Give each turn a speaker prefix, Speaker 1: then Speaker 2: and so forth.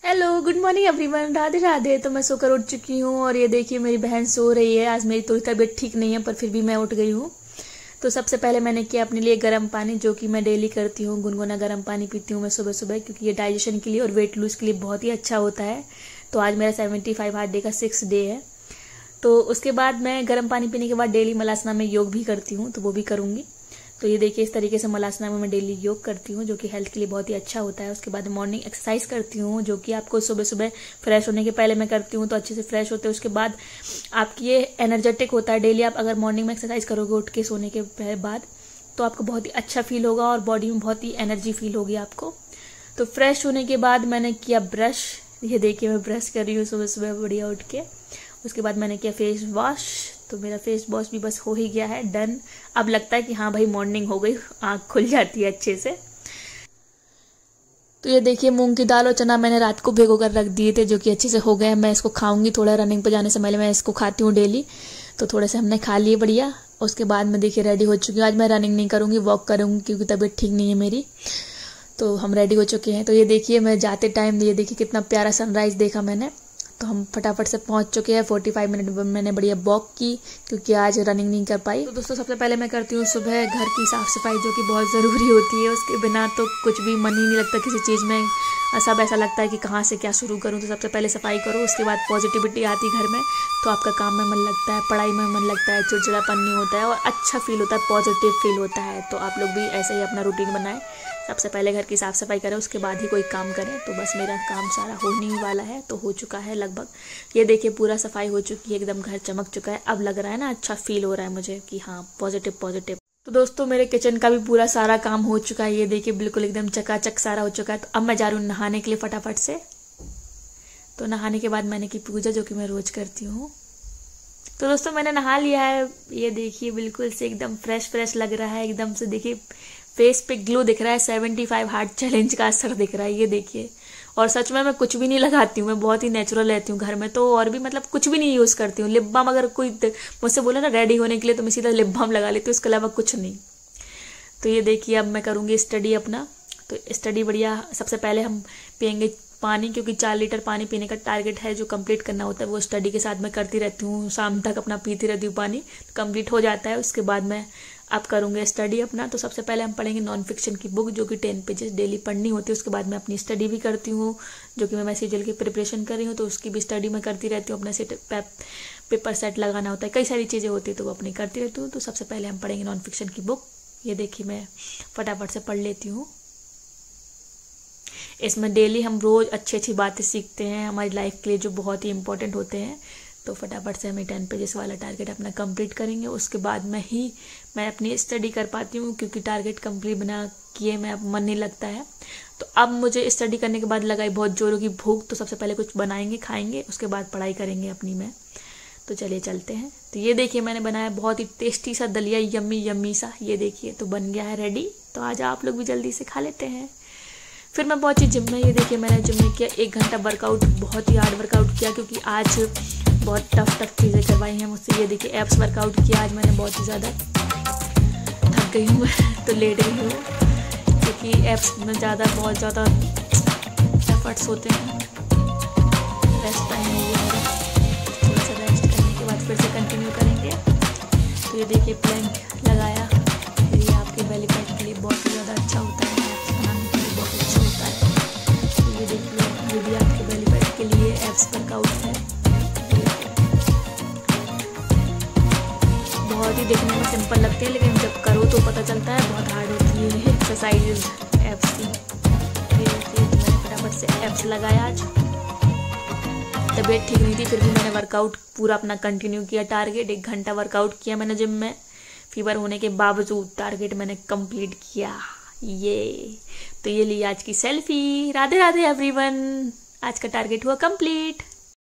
Speaker 1: Hello, good morning everyone. Radhe Radhe. तो मैं सोकर उठ चुकी हूँ और ये देखिए मेरी बहन सो रही है। आज मेरी थोड़ी तबीयत ठीक नहीं है पर फिर भी मैं उठ गई हूँ। तो सबसे पहले मैंने किया अपने लिए गर्म पानी, जो कि मैं डेली करती हूँ। गुनगुना गर्म पानी पीती हूँ मैं सुबह सुबह, क्योंकि ये डाइजेशन के लिए और वेट लूज के लिए बहुत ही अच्छा होता है। तो आज मेरा 75 हार्ट डे का 6 डे है। तो उसके बाद मैं गर्म पानी पीने के बाद डेली मलासना में योग भी करती हूँ, तो वो भी करूँगी। तो ये देखिए इस तरीके से मलासना में मैं डेली योग करती हूँ, जो कि हेल्थ के लिए बहुत ही अच्छा होता है। उसके बाद मॉर्निंग एक्सरसाइज करती हूँ, जो कि आपको सुबह सुबह फ्रेश होने के पहले मैं करती हूँ, तो अच्छे से फ्रेश होते हैं। उसके बाद आपकी ये एनर्जेटिक होता है। डेली आप अगर मॉर्निंग में एक्सरसाइज करोगे उठ के सोने के बाद, तो आपको बहुत ही अच्छा फील होगा और बॉडी में बहुत ही एनर्जी फील होगी आपको। तो फ्रेश होने के बाद मैंने किया ब्रश। ये देखिए मैं ब्रश कर रही हूँ सुबह सुबह बढ़िया उठ के। उसके बाद मैंने किया फेस वॉश। तो मेरा फेस वॉश भी बस हो ही गया है, डन। अब लगता है कि हाँ भाई मॉर्निंग हो गई, आंख खुल जाती है अच्छे से। तो ये देखिए मूंग की दाल और चना मैंने रात को भिगो कर रख दिए थे, जो कि अच्छे से हो गए। मैं इसको खाऊंगी थोड़ा, रनिंग पे जाने से पहले मैं इसको खाती हूँ डेली। तो थोड़े से हमने खा लिए बढ़िया। उसके बाद मैं देखिए रेडी हो चुकी हूँ। आज मैं रनिंग नहीं करूंगी, वॉक करूंगी, क्योंकि तबीयत ठीक नहीं है मेरी। तो हम रेडी हो चुके हैं। तो ये देखिए मैं जाते टाइम ये देखिए कितना प्यारा सनराइज देखा मैंने। तो हम फटाफट से पहुंच चुके हैं। 45 मिनट मैंने बढ़िया वॉक की, क्योंकि आज रनिंग नहीं कर पाई। तो दोस्तों सबसे पहले मैं करती हूँ सुबह घर की साफ सफाई, जो कि बहुत ज़रूरी होती है। उसके बिना तो कुछ भी मन ही नहीं लगता किसी चीज़ में। सब ऐसा लगता है कि कहाँ से क्या शुरू करूँ। तो सबसे पहले सफाई करो, उसके बाद पॉजिटिविटी आती घर में, तो आपका काम में मन लगता है, पढ़ाई में मन लगता है, चिड़चिड़ापन नहीं होता है और अच्छा फील होता है, पॉजिटिव फील होता है। तो आप लोग भी ऐसे ही अपना रूटीन बनाएं। सबसे पहले घर की साफ सफाई करें, उसके बाद ही कोई काम करें। तो बस मेरा काम सारा होने ही वाला है, तो हो चुका है लगभग। ये देखिए पूरा सफाई हो चुकी है, एकदम घर चमक चुका है। अब लग रहा है ना अच्छा फील हो रहा है मुझे कि हाँ पॉजिटिव पॉजिटिव। तो दोस्तों मेरे किचन का भी पूरा सारा काम हो चुका है। ये देखिए बिल्कुल एकदम चकाचक सारा हो चुका है। तो अब मैं जा रही हूँ नहाने के लिए फटाफट से। तो नहाने के बाद मैंने की पूजा, जो कि मैं रोज करती हूँ। तो दोस्तों मैंने नहा लिया है। ये देखिए बिल्कुल से एकदम फ्रेश फ्रेश लग रहा है। एकदम से देखिए फेस पे ग्लो दिख रहा है। 75 हार्ट चैलेंज का असर दिख रहा है, ये देखिए। और सच में मैं कुछ भी नहीं लगाती हूँ, मैं बहुत ही नेचुरल रहती हूँ घर में। तो और भी मतलब कुछ भी नहीं यूज करती हूँ। लिप बाम अगर कोई मुझसे बोले ना रेडी होने के लिए, तो मैं सीधा लिप बाम लगा लेती हूँ, इसके अलावा कुछ नहीं। तो ये देखिए अब मैं करूंगी स्टडी अपना। तो स्टडी बढ़िया। सबसे पहले हम पियेंगे पानी, क्योंकि 4 लीटर पानी पीने का टारगेट है जो कंप्लीट करना होता है। वो स्टडी के साथ मैं करती रहती हूँ, शाम तक अपना पीती रहती हूँ पानी, कंप्लीट हो जाता है। उसके बाद मैं अब करूंगे स्टडी अपना। तो सबसे पहले हम पढ़ेंगे नॉन फिक्शन की बुक, जो कि 10 पेजेस डेली पढ़नी होती है। उसके बाद मैं अपनी स्टडी भी करती हूँ, जो कि मैं सीजीएल की प्रिपरेशन कर रही हूँ, तो उसकी भी स्टडी मैं करती रहती हूँ। अपना सेट पेपर सेट लगाना होता है, कई सारी चीज़ें होती है, तो वो अपनी करती रहती हूँ। तो सबसे पहले हम पढ़ेंगे नॉन फिक्शन की बुक। ये देखिए मैं फटाफट से पढ़ लेती हूँ। इसमें डेली हम रोज अच्छी अच्छी बातें सीखते हैं हमारी लाइफ के लिए, जो बहुत ही इंपॉर्टेंट होते हैं। तो फटाफट से हमें 10 पेजेस वाला टारगेट अपना कंप्लीट करेंगे। उसके बाद मैं अपनी स्टडी कर पाती हूँ, क्योंकि टारगेट कंप्लीट बिना किए मैं अब मन नहीं लगता है। तो अब मुझे स्टडी करने के बाद लगाई बहुत जोरों की भूख। तो सबसे पहले कुछ बनाएंगे खाएंगे, उसके बाद पढ़ाई करेंगे अपनी में। तो चलिए चलते हैं। तो ये देखिए मैंने बनाया बहुत ही टेस्टी सा दलिया, यम्मी यम्मी सा। ये देखिए तो बन गया है रेडी। तो आज आप लोग भी जल्दी से खा लेते हैं। फिर मैं पहुंची जिम में। ये देखिए मैंने जिम में किया 1 घंटा वर्कआउट, बहुत ही हार्ड वर्कआउट किया, क्योंकि आज बहुत टफ चीज़ें करवाई हैं मुझसे। ये देखिए एब्स वर्कआउट किया आज मैंने, बहुत ही ज़्यादा थक गई हूँ तो लेट गई हूँ, क्योंकि एब्स में बहुत ज़्यादा एफर्ट्स होते हैं। रेस्ट टाइम हो गया मेरा, थोड़ा सा रेस्ट करने के बाद फिर से कंटिन्यू करेंगे। तो ये देखिए प्लैंक लगाया, ये आपके बेली फैट के लिए बहुत ही ज़्यादा अच्छा होता है, बनाने के लिए बहुत अच्छा होता है। तो ये देखिए ये भी आपके बेली फैट के लिए एब्स वर्कआउट है। बहुत ही देखने में सिंपल लगते हैं, लेकिन जब करो तो पता चलता है बहुत हार्ड होती है एक्सरसाइज एब्स की। मैंने फटाफट से एब्स लगाया आज। तबीयत ठीक नहीं थी, फिर भी मैंने वर्कआउट पूरा अपना कंटिन्यू किया। टारगेट 1 घंटा वर्कआउट किया मैंने जिम में। फीवर होने के बावजूद टारगेट मैंने कंप्लीट किया। ये ली आज की सेल्फी। राधे राधे एवरीवन, आज का टारगेट हुआ कंप्लीट।